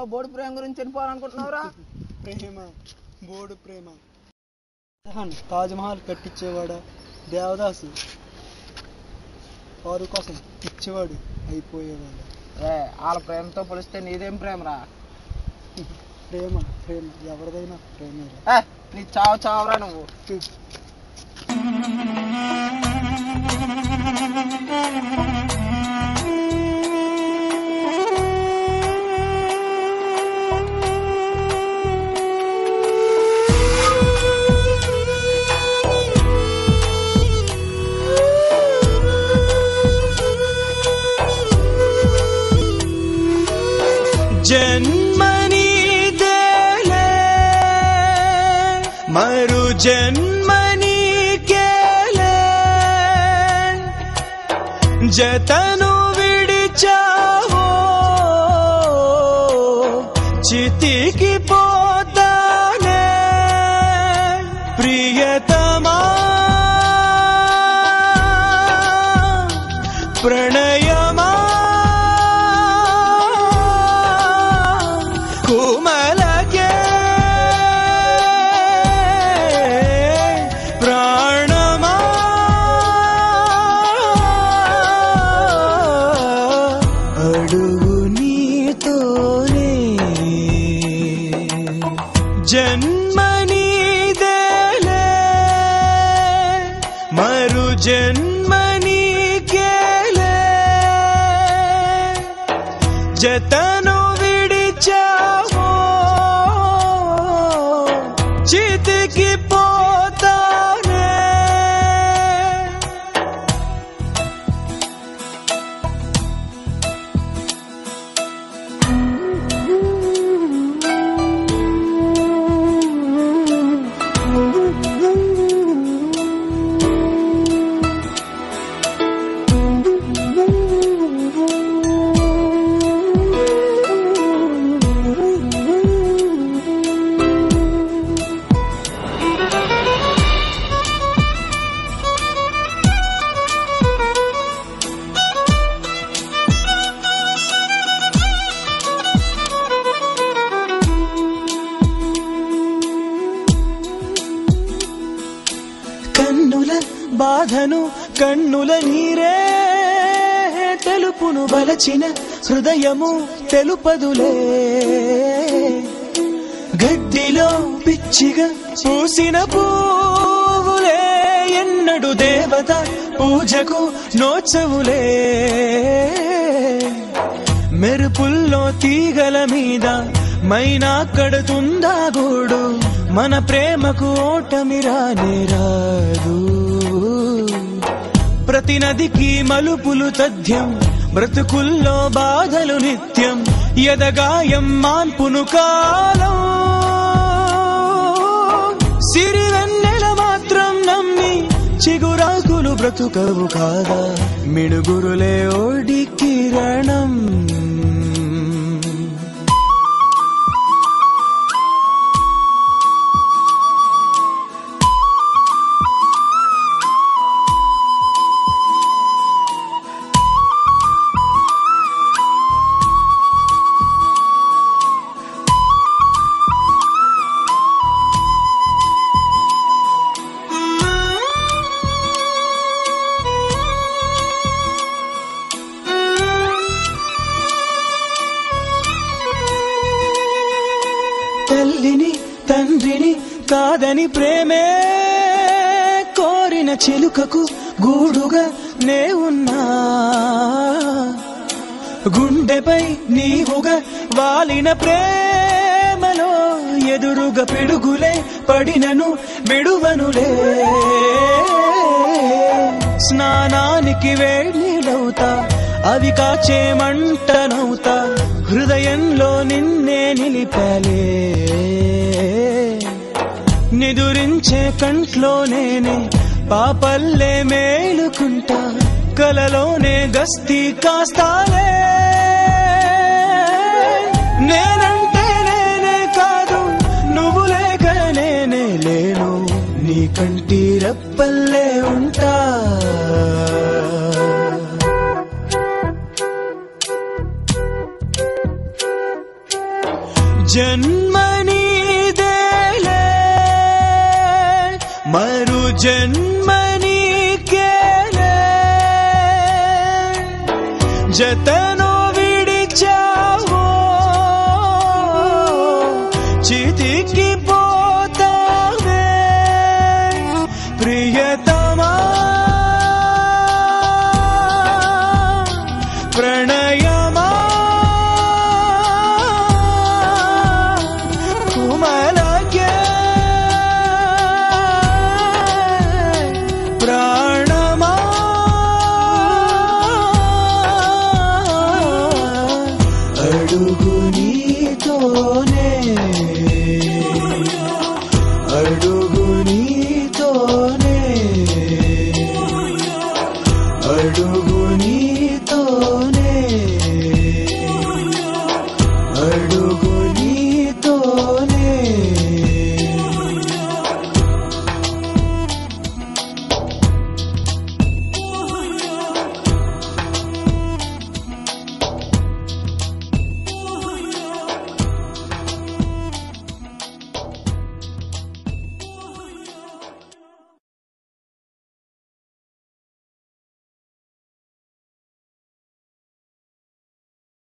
Board ప్రేమ గురించి చనిపోవాలనుకుంటున్నావురా? ప్రేమ, బోర్డు ప్రేమ. తాజ్మహల్ కట్టించేవాడా? దేవదాసు వారి కోసం ఇచ్చేవాడు అయిపోయేవాడు. వాళ్ళ ప్రేమతో పోలిస్తే నీదేం ప్రేమరా? ప్రేమ ప్రేమ ఎవరిదైనా ప్రేమే. నీ చావు చావురా నువ్వు. జన్మని దేలే మరు జన్మని కేలే జతను విడిచావో చితికి పోతానే ప్రియతమా ప్రణయమా కోమలకే ప్రాణమా అడుగు నీతోనే జన్మని దేలే మరు జన్మని కేలే జతను విడిచావో చితికి పోతానే కన్నుల బాధను కన్నుల నీరే తెలుపును బలచిన హృదయము తెలుపదులే గడ్డిలో పిచ్చిగా పూసిన పువ్వులే ఎన్నడు దేవత పూజకు నోచవులే మెరుపుల్లో తీగల మీద మైనా కడుతుందా గూడు మన ప్రేమకు ఓటమి రానే రాదు ప్రతి నదికి మలుపులు తథ్యం బ్రతుకుల్లో బాధలు నిత్యం ఎదగాయం మాన్పును కాలం సిరివెన్నెల మాత్రం నమ్మి చిగురాకులు బ్రతుకవు కాదా మిణుగురులే ఓడి కిరణం తల్లిని తండ్రిని కాదని ప్రేమే కోరిన చిలుకకు గూడుగా నే ఉన్నా గుండెపై నీవుగా వాలిన ప్రేమలో ఎదురుగా పిడుగులే పడినను విడువనులే స్నానానికి వేడినవుతా అవి కాచే మంటనవుతా హృదయంలో నిన్నే నిలిపాలే నిదురించే కంట్లో నేనే పాపల్లే మేలుకుంటా కలలోనే గస్తీ కాస్తాలే నేనంటే నేనే కాదు నువ్వు లేక నేనే లేను నీ కంటి రెప్పల్లే ఉంటా మరు జన్మని కేలే జతన